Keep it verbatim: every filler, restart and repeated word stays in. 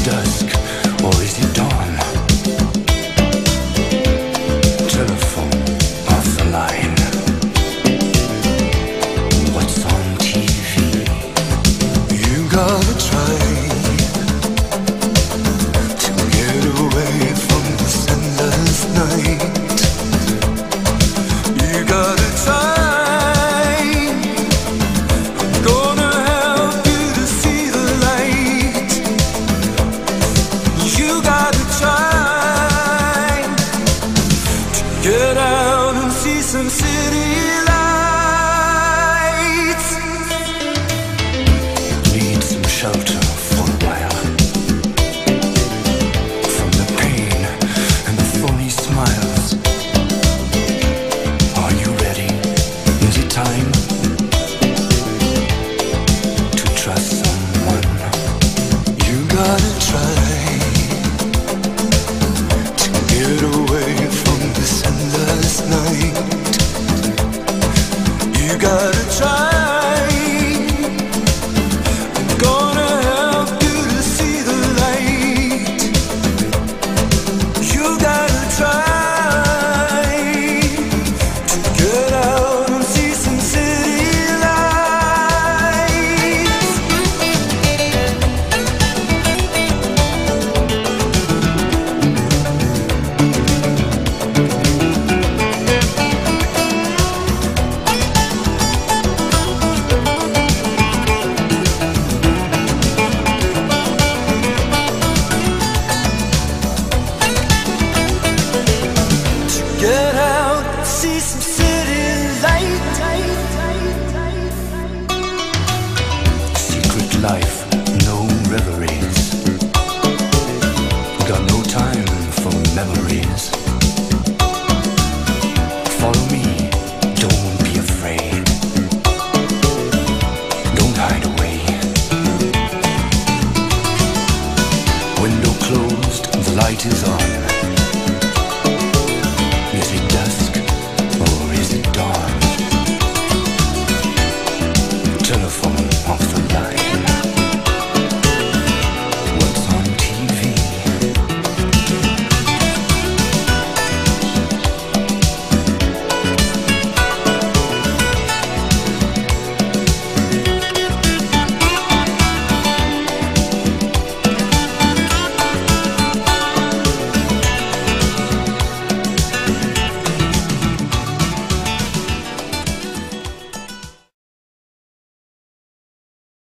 dusk or is it dawn? Telephone off the line. What's on T V? You gotta try to get away from this endless night. You gotta try. I'm gonna help you to see the light. You gotta try to get out and see some city lights. Need some shelter for a while from the pain and the phony smiles. Are you ready? Is it time to trust someone? You gotta try to get away from this endless night. You gotta try. I'm gonna help you to see the light. You gotta try to get out and see some city lights. Get out, see some city light. Secret life, no reveries. Got no time for memories. Follow me, don't be afraid. Don't hide away. Window closed, the light is on.